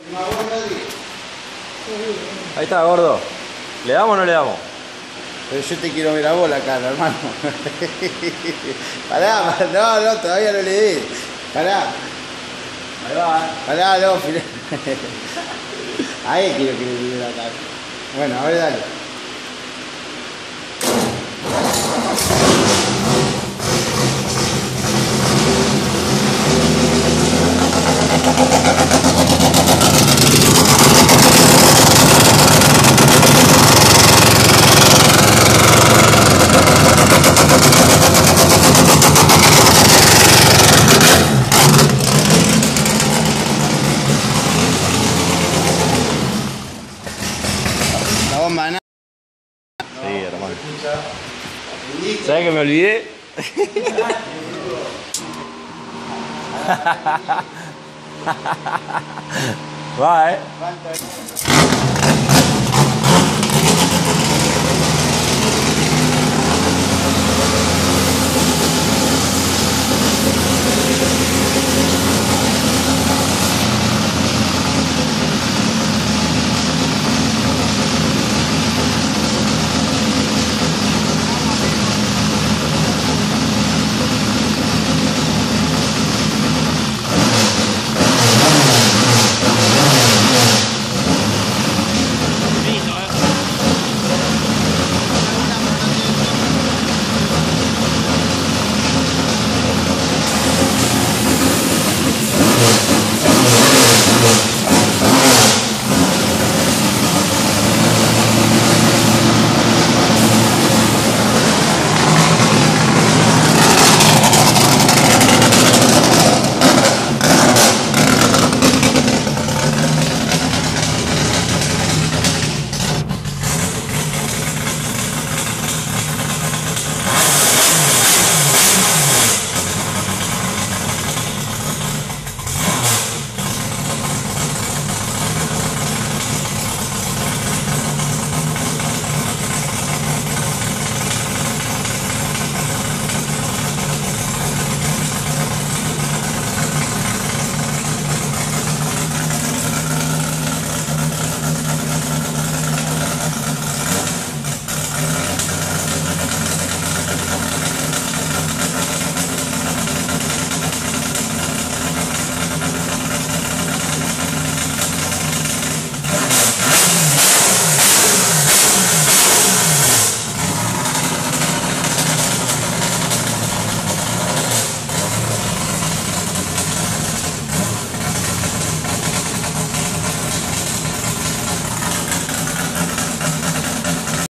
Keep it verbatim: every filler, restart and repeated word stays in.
Ahí está, gordo. ¿Le damos o no le damos? Pero yo te quiero ver a vos la cara, hermano. Pará, no, no, todavía no le di. Pará. Ahí va. Pará, no, filé. Ahí quiero que le di la cara. Bueno, a ver, dale. La bomba, ¿no? Sí, hermano. ¿Sabes que me olvidé? Va, eh.